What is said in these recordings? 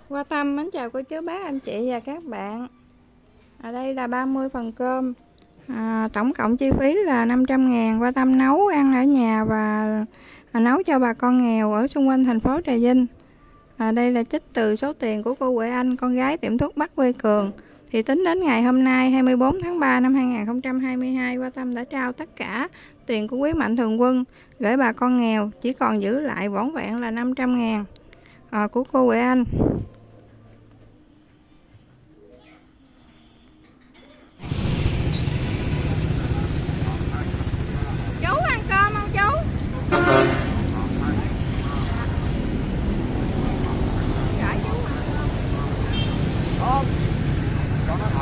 Qua Tâm mến chào cô chú bác anh chị và các bạn. Ở đây là 30 phần cơm, tổng cộng chi phí là 500.000. Qua Tâm nấu ăn ở nhà và nấu cho bà con nghèo ở xung quanh thành phố Trà Vinh. Đây là trích từ số tiền của cô Huệ Anh, con gái tiệm thuốc Bắc Quê Cường. Thì tính đến ngày hôm nay 24 tháng 3 năm 2022, Qua Tâm đã trao tất cả tiền của quý mạnh thường quân gửi bà con nghèo, chỉ còn giữ lại vỏn vẹn là 500.000 của cô Huệ Anh. Chú ăn cơm không chú? Gửi chú ăn cơm. Cho nó thật.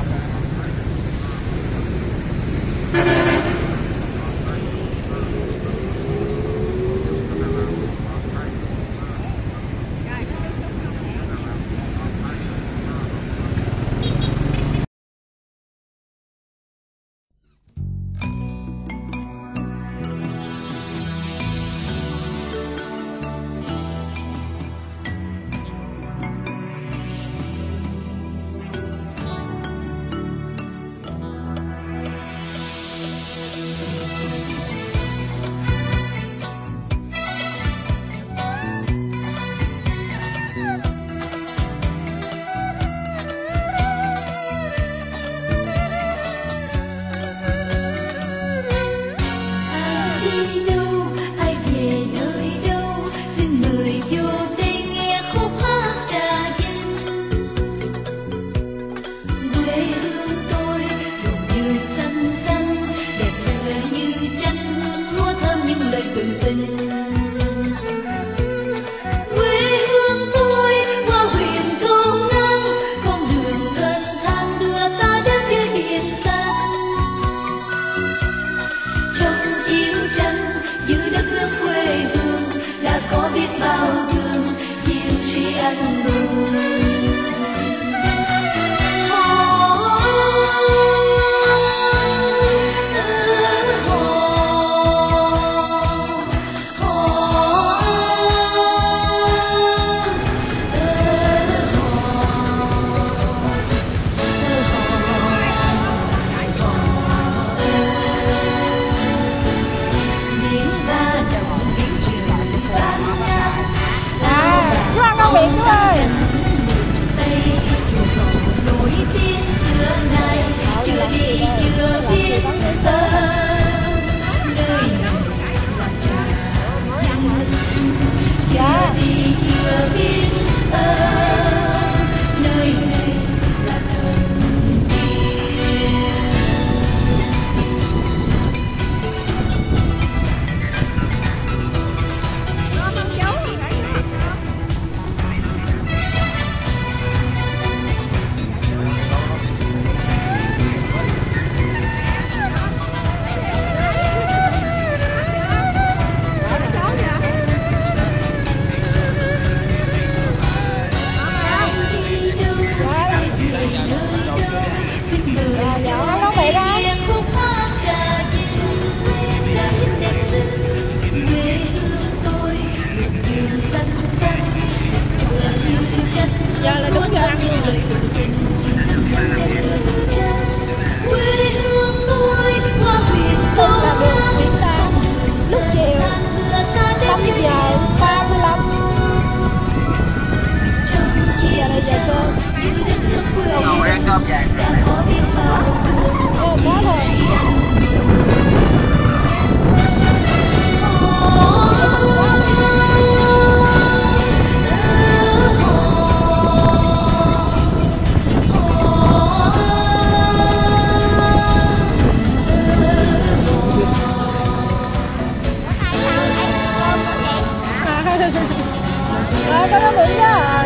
Có nó miệng đó.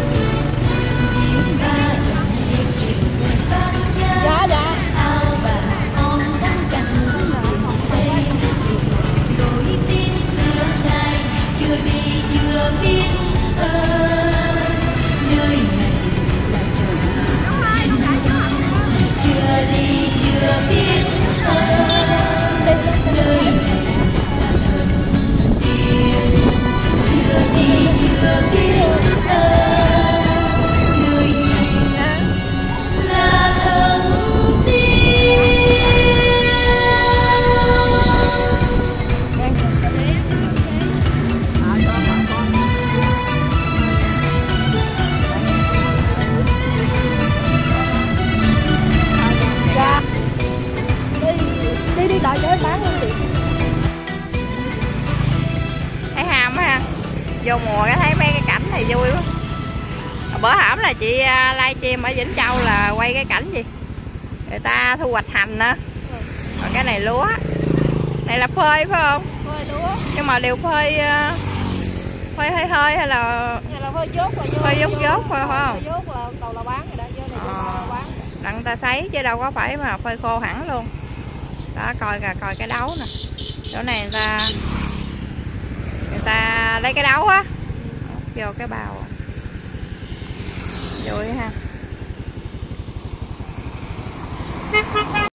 Dạ dạ. Chưa đi chưa biết Bữa hổm là chị livestream ở Vĩnh Châu là quay cái cảnh gì người ta thu hoạch hành nữa. Còn cái này lúa. Này là phơi phải không? Phơi lúa. Nhưng mà đều phơi hơi hay là phơi dốt rồi vô. Phơi dốt thôi phải không? Phơi dốt là đầu là bán rồi đó, vô này bán. Đặng người ta sấy chứ đâu có phải mà phơi khô hẳn luôn. Đó coi cái đấu nè. Chỗ này người ta lấy cái đấu á vô cái bào. Vui ha.